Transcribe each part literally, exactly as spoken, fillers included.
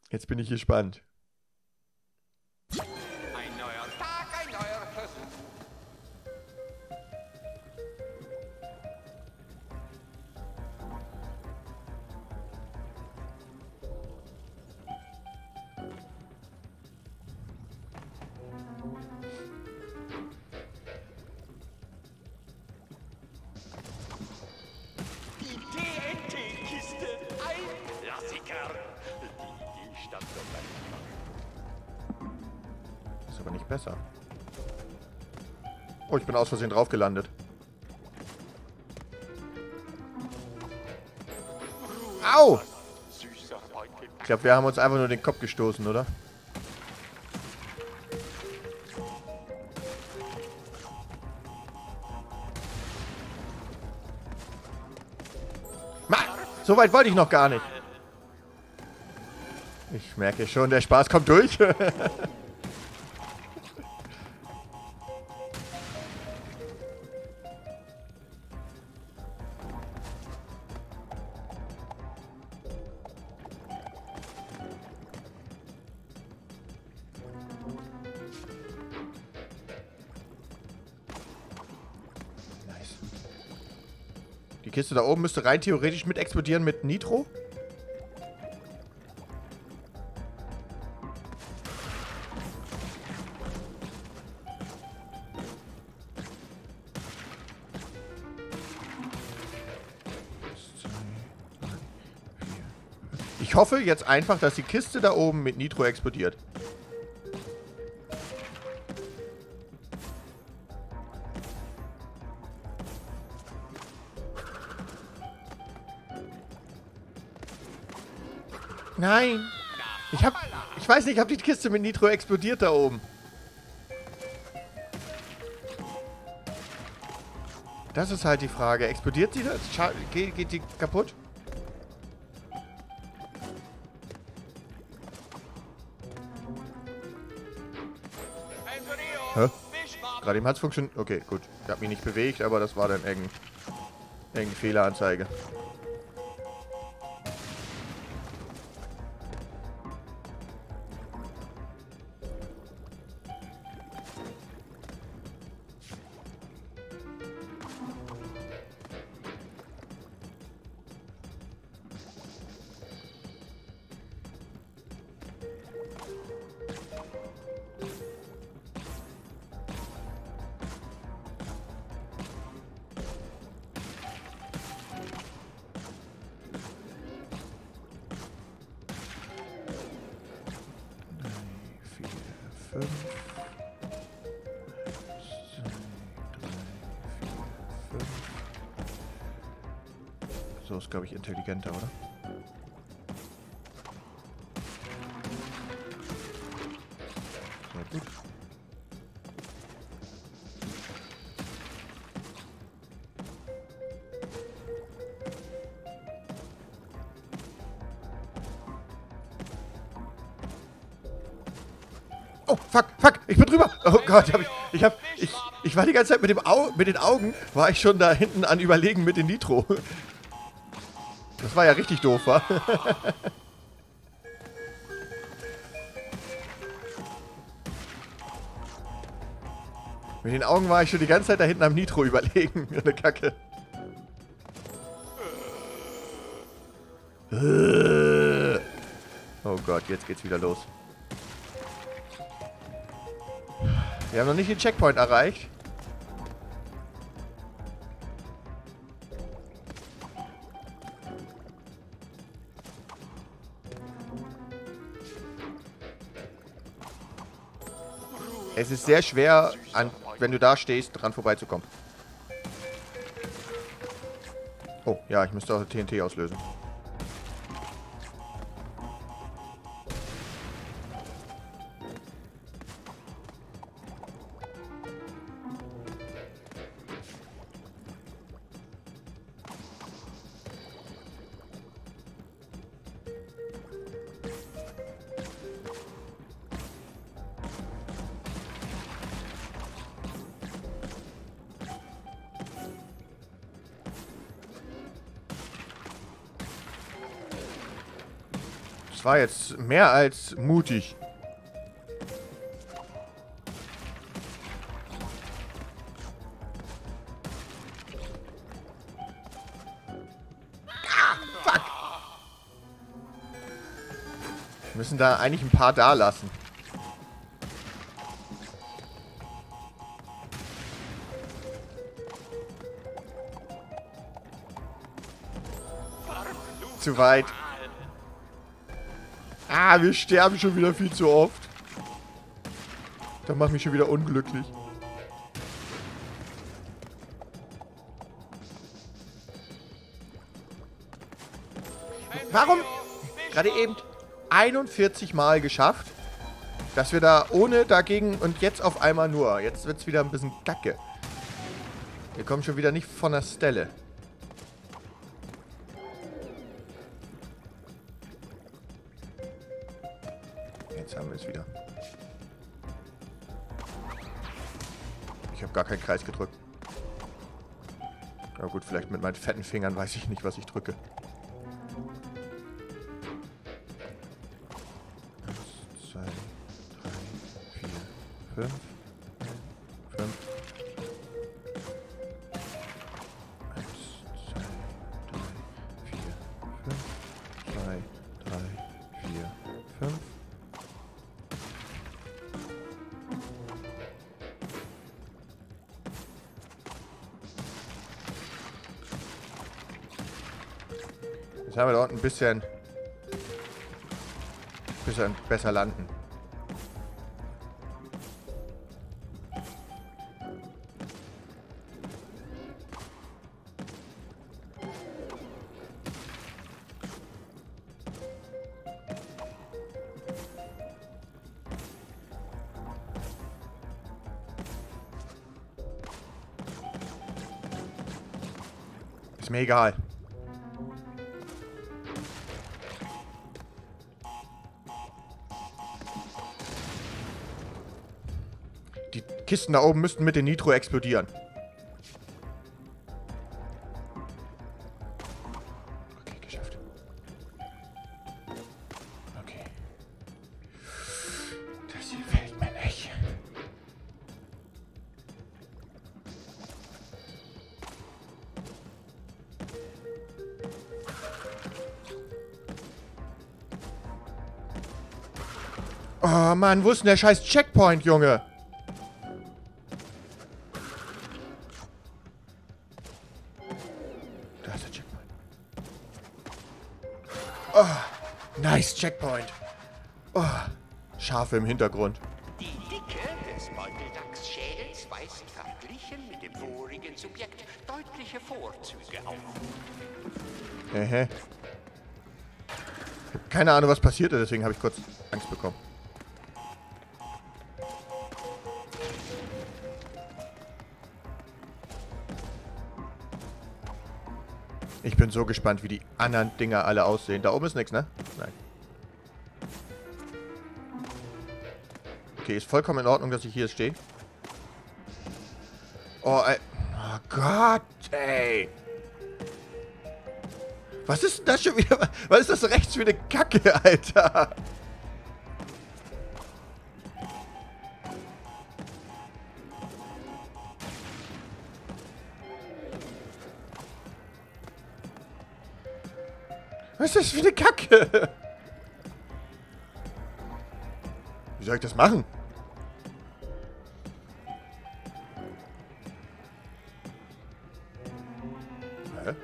Jetzt bin ich gespannt. Ein neuer Tag, ein neuer Versuch. Die T N T-Kiste, ein Klassiker. Die Idee stammt doch einfach. Ist aber nicht besser. Oh, ich bin aus Versehen drauf gelandet. Au! Süßer Beutel. Ich glaube, wir haben uns einfach nur den Kopf gestoßen, oder? Ma! So weit wollte ich noch gar nicht. Ich merke schon, der Spaß kommt durch. Nice. Die Kiste da oben müsste rein theoretisch mit explodieren mit Nitro. Ich hoffe jetzt einfach, dass die Kiste da oben mit Nitro explodiert. Nein! Ich hab... Ich weiß nicht, ob die Kiste mit Nitro explodiert da oben. Das ist halt die Frage. Explodiert sie das? Scha geht, geht die kaputt? Hä? Gerade eben hat es funktioniert. Okay, gut. Ich habe mich nicht bewegt, aber das war dann irgendeine irgendeine Fehleranzeige. fünf. So ist, glaube ich, intelligenter, oder? Sehr gut. Oh, fuck, fuck, ich bin drüber. Oh Gott, hab ich, ich hab, ich, ich war die ganze Zeit mit dem Au mit den Augen, war ich schon da hinten an Überlegen mit den Nitro. Das war ja richtig doof, wa? Mit den Augen war ich schon die ganze Zeit da hinten am Nitro überlegen. Eine Kacke. Oh Gott, jetzt geht's wieder los. Wir haben noch nicht den Checkpoint erreicht. Es ist sehr schwer, an, wenn du da stehst, dran vorbeizukommen. Oh, ja, ich müsste auch T N T auslösen. Das war jetzt mehr als mutig. Ah, fuck. Wir müssen da eigentlich ein paar da lassen. Zu weit. Ah, wir sterben schon wieder viel zu oft. Das macht mich schon wieder unglücklich. Warum? Gerade eben einundvierzig Mal geschafft, dass wir da ohne dagegen und jetzt auf einmal nur. Jetzt wird es wieder ein bisschen kacke. Wir kommen schon wieder nicht von der Stelle. Jetzt haben wir es wieder. Ich habe gar keinen Kreis gedrückt. Aber gut, vielleicht mit meinen fetten Fingern weiß ich nicht, was ich drücke. Eins, zwei, drei, vier, fünf. Fünf. Eins, zwei, drei, vier, fünf. Zwei, drei, vier, fünf. Jetzt haben wir da unten ein bisschen, bisschen besser landen. Ist mir egal. Die Kisten da oben müssten mit dem Nitro explodieren. Okay, geschafft. Okay. Das gefällt mir nicht. Oh Mann, wo ist denn der scheiß Checkpoint, Junge? Da ist der Checkpoint. Oh, nice Checkpoint. Oh, Schafe im Hintergrund. Die Dicke des Beuteldachsschädels weist verglichen mit dem vorigen Subjekt deutliche Vorzüge auf. Ähä. Ich hab keine Ahnung, was passierte, deswegen habe ich kurz Angst bekommen. Ich bin so gespannt, wie die anderen Dinger alle aussehen. Da oben ist nichts, ne? Nein. Okay, ist vollkommen in Ordnung, dass ich hier stehe. Oh, ey. Oh Gott, ey. Was ist denn das schon wieder? Was ist das rechts für eine Kacke, Alter? Was ist das für eine Kacke? Wie soll ich das machen? Hä?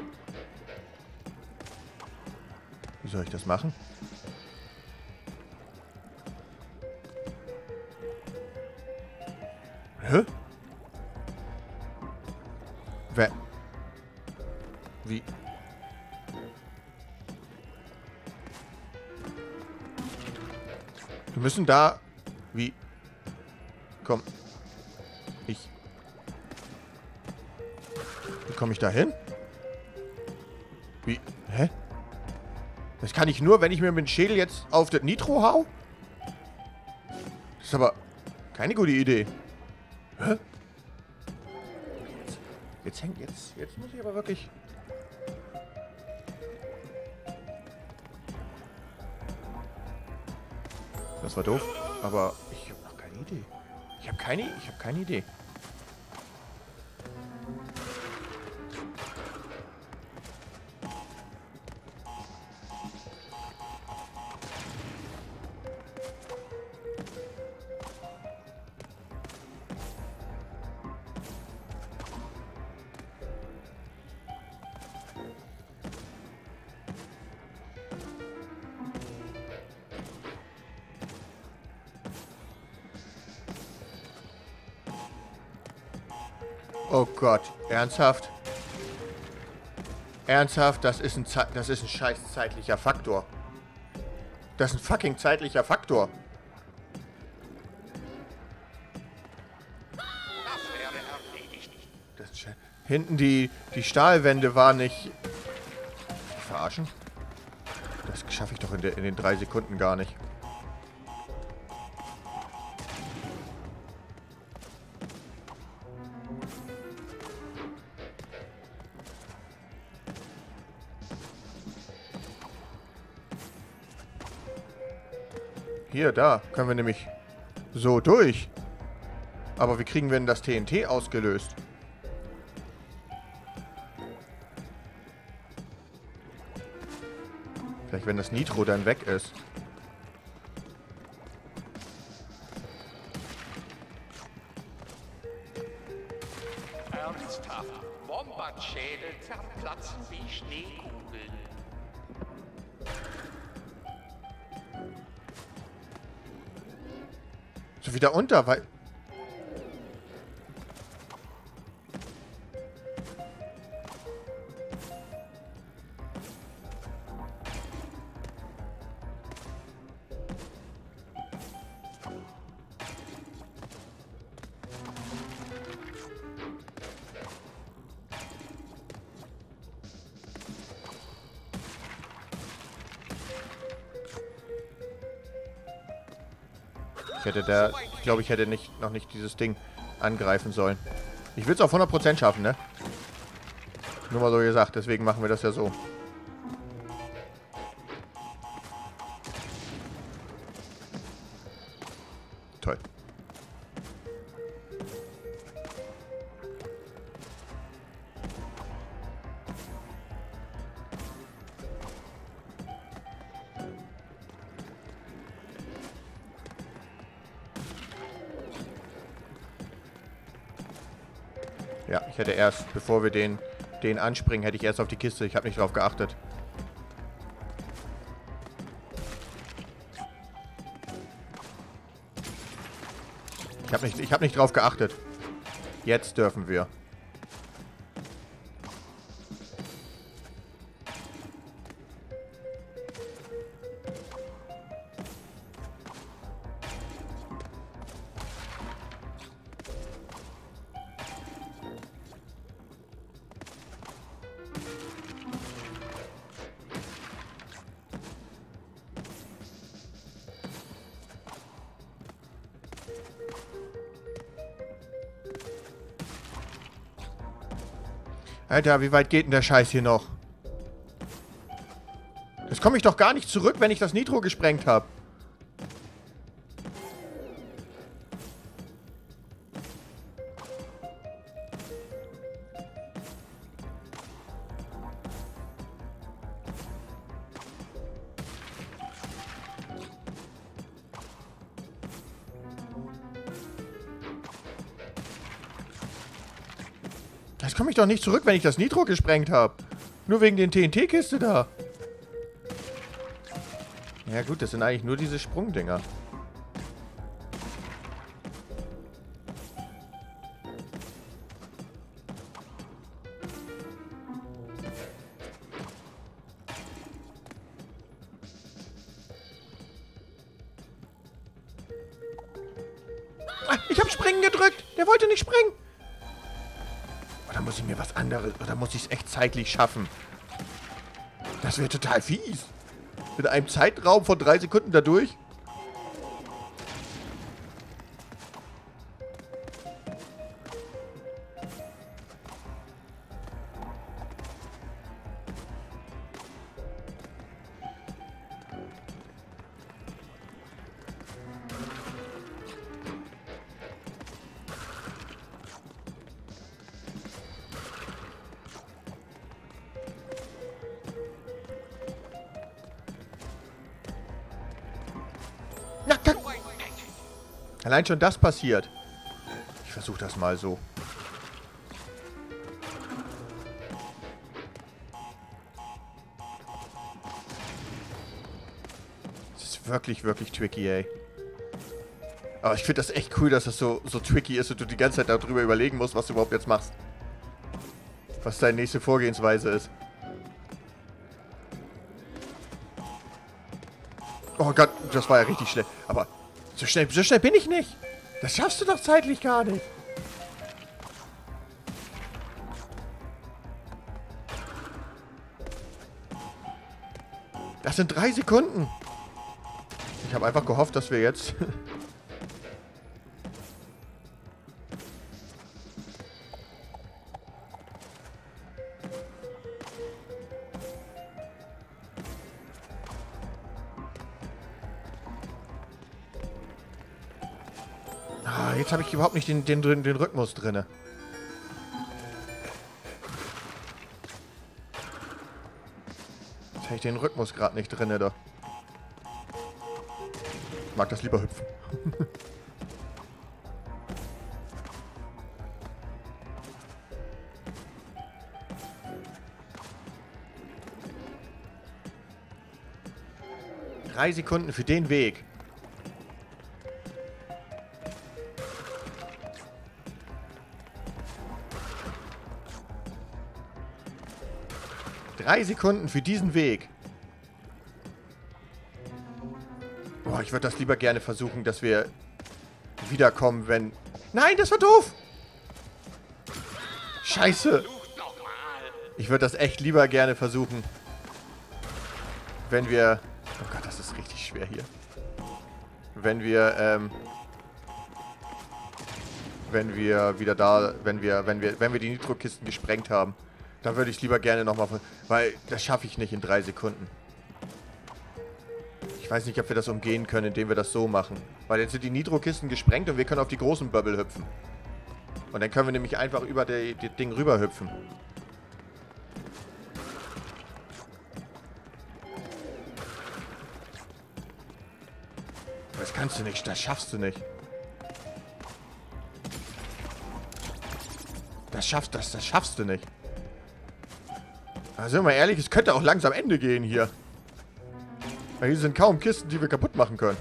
Wie soll ich das machen? Hä? Wer? Wie? Wir müssen da... Wie? Komm. Ich... Wie komme ich da hin? Wie? Hä? Das kann ich nur, wenn ich mir mit dem Schädel jetzt auf das Nitro hau? Das ist aber keine gute Idee. Hä? Jetzt, jetzt hängt... Jetzt, jetzt muss ich aber wirklich... Das war doof, aber ich habe noch keine Idee. Ich habe keine, ich habe keine Idee. Oh Gott, ernsthaft? Ernsthaft, das ist ein Ze das ist ein scheiß zeitlicher Faktor. Das ist ein fucking zeitlicher Faktor. Das wäre erledigt. Das ist hinten die die Stahlwände waren nicht. Verarschen? Das schaffe ich doch in, der, in den drei Sekunden gar nicht. Hier, da können wir nämlich so durch. Aber wie kriegen wir denn das T N T ausgelöst? Vielleicht, wenn das Nitro dann weg ist. Ernsthaft. Wombat-Schädel zerplatzen wie Schneekugeln. So wieder unter, weil... Ich hätte da, ich glaube, ich hätte nicht, noch nicht dieses Ding angreifen sollen. Ich will es auf hundert Prozent schaffen, ne? Nur mal so gesagt, deswegen machen wir das ja so. Toll. Ja, ich hätte erst, bevor wir den, den anspringen, hätte ich erst auf die Kiste. Ich habe nicht drauf geachtet. Ich habe nicht, ich habe nicht drauf geachtet. Jetzt dürfen wir. Alter, wie weit geht denn der Scheiß hier noch? Das komme ich doch gar nicht zurück, wenn ich das Nitro gesprengt habe. Das komme ich doch nicht zurück, wenn ich das Nitro gesprengt habe. Nur wegen den T N T-Kiste da. Ja gut, das sind eigentlich nur diese Sprungdinger. Ah, ich habe Springen gedrückt. Der wollte nicht springen. Oder muss ich mir was anderes... Oder muss ich es echt zeitlich schaffen? Das wäre total fies. Mit einem Zeitraum von drei Sekunden dadurch. Na, kack. Allein schon das passiert. Ich versuche das mal so. Das ist wirklich, wirklich tricky, ey. Aber ich finde das echt cool, dass das so, so tricky ist und du die ganze Zeit darüber überlegen musst, was du überhaupt jetzt machst. Was deine nächste Vorgehensweise ist. Oh Gott, das war ja richtig schnell. Aber so schnell, so schnell bin ich nicht. Das schaffst du doch zeitlich gar nicht. Das sind drei Sekunden. Ich habe einfach gehofft, dass wir jetzt... ah, jetzt habe ich überhaupt nicht den, den, den Rhythmus drinne. Jetzt habe ich den Rhythmus gerade nicht drinne, doch. Ich mag das lieber hüpfen. Drei Sekunden für den Weg. Drei Sekunden für diesen Weg. Boah, ich würde das lieber gerne versuchen, dass wir wiederkommen, wenn... Nein, das war doof! Scheiße! Ich würde das echt lieber gerne versuchen, wenn wir... Oh Gott, das ist richtig schwer hier. Wenn wir, ähm... Wenn wir wieder da... Wenn wir, wenn wir, wenn wir die Nitro-Kisten gesprengt haben. Da würde ich lieber gerne nochmal... Weil das schaffe ich nicht in drei Sekunden. Ich weiß nicht, ob wir das umgehen können, indem wir das so machen. Weil jetzt sind die Nitro-Kisten gesprengt und wir können auf die großen Bubble hüpfen. Und dann können wir nämlich einfach über das Ding rüber hüpfen. Das kannst du nicht, das schaffst du nicht. Das schaffst, das, das schaffst du nicht. Also, sind wir mal ehrlich, es könnte auch langsam Ende gehen hier. Weil hier sind kaum Kisten, die wir kaputt machen können.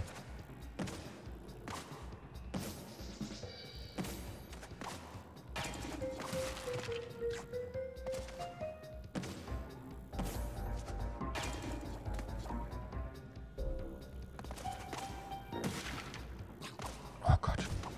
Oh Gott.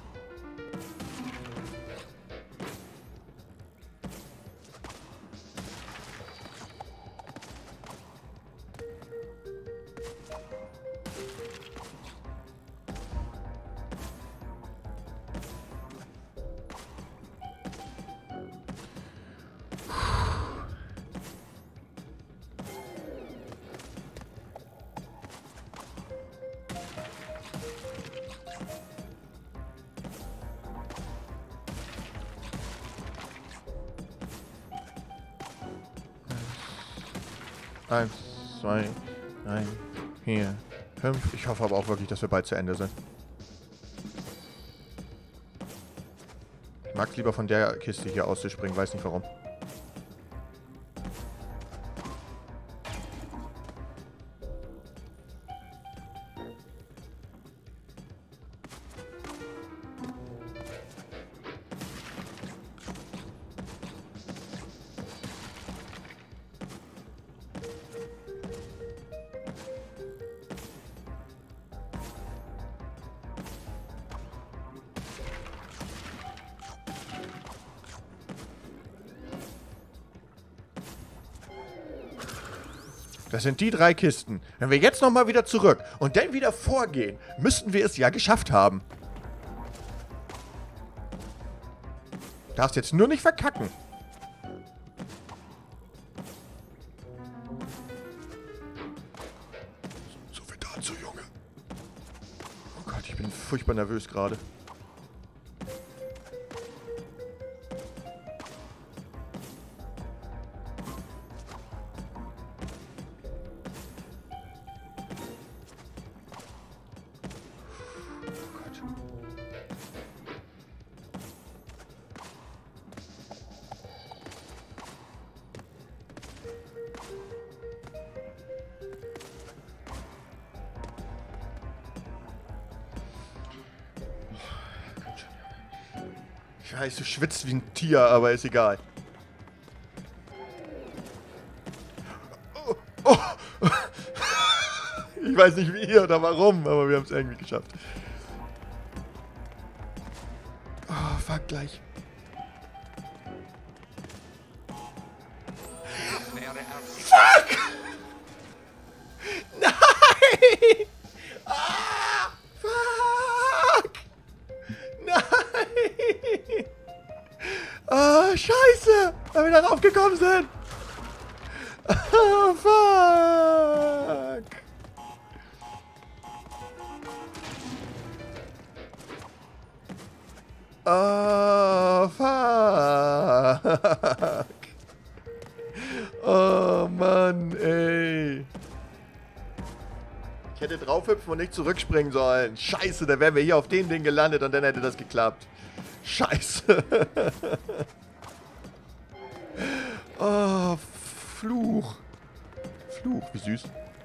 Eins, zwei, drei, vier, fünf. Ich hoffe aber auch wirklich, dass wir bald zu Ende sind. Ich mag es lieber von der Kiste hier auszuspringen, weiß nicht warum. Das sind die drei Kisten. Wenn wir jetzt nochmal wieder zurück und dann wieder vorgehen, müssten wir es ja geschafft haben. Darfst jetzt nur nicht verkacken. So viel dazu, Junge. Oh Gott, ich bin furchtbar nervös gerade. Ich weiß, du schwitzt wie ein Tier, aber ist egal. Oh, oh. Ich weiß nicht wie oder warum, aber wir haben es irgendwie geschafft. Oh, fuck, gleich. Fuck! Nein! Ah, fuck! Nein! Ah, scheiße! Weil wir darauf gekommen sind! Ah, fuck! Oh, fuck! Oh, Mann, ey. Ich hätte draufhüpfen und nicht zurückspringen sollen. Scheiße, da wären wir hier auf dem Ding gelandet und dann hätte das geklappt. Scheiße. Oh, Fluch. Fluch, wie süß.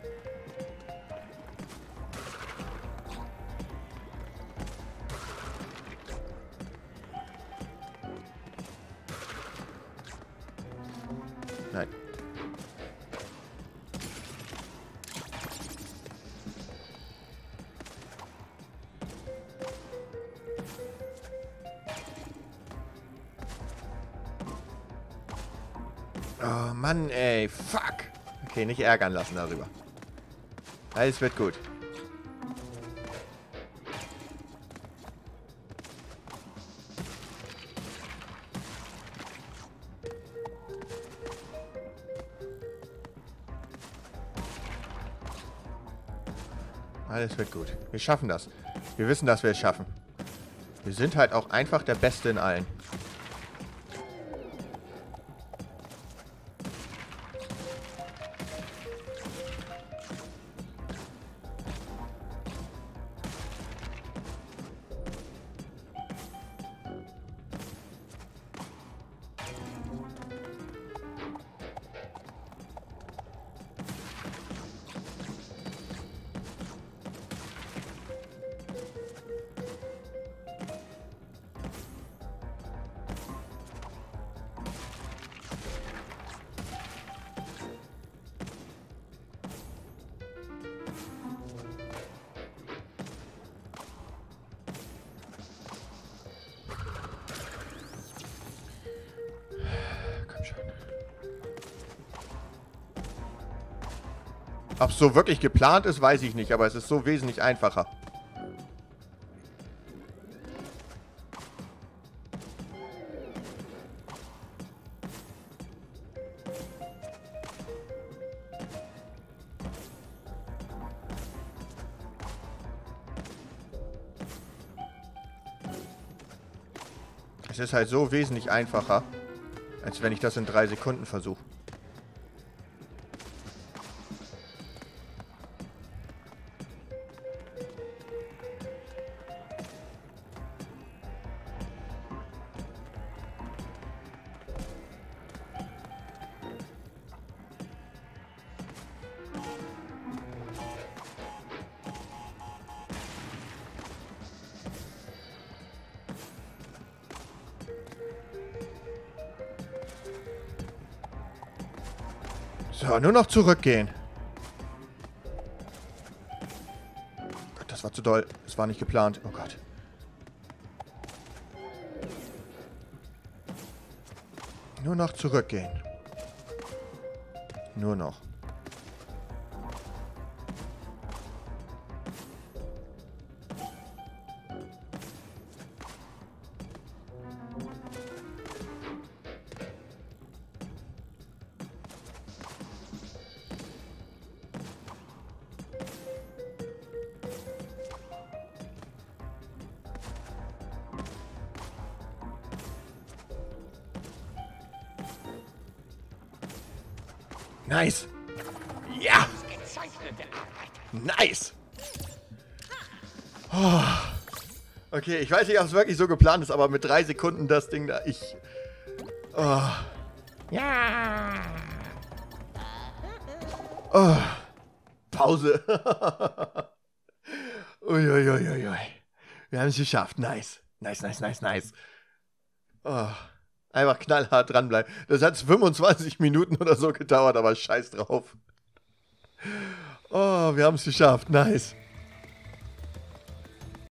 Nein. Oh Mann, ey. Fuck. Okay, nicht ärgern lassen darüber. Alles wird gut. Alles wird gut. Wir schaffen das. Wir wissen, dass wir es schaffen. Wir sind halt auch einfach der Beste in allen. Ob es so wirklich geplant ist, weiß ich nicht, aber es ist so wesentlich einfacher. Es ist halt so wesentlich einfacher, als wenn ich das in drei Sekunden versuche. So, nur noch zurückgehen. Gott, das war zu doll. Das war nicht geplant. Oh Gott. Nur noch zurückgehen. Nur noch. Nice. Ja. Nice. Oh. Okay, ich weiß nicht, ob es wirklich so geplant ist, aber mit drei Sekunden das Ding da, ich... Oh. Ja. Oh. Pause. Uiuiuiui. Wir haben es geschafft. Nice. Nice, nice, nice, nice. Oh, einfach knallhart dranbleiben. Das hat fünfundzwanzig Minuten oder so gedauert, aber scheiß drauf. Oh, wir haben es geschafft. Nice.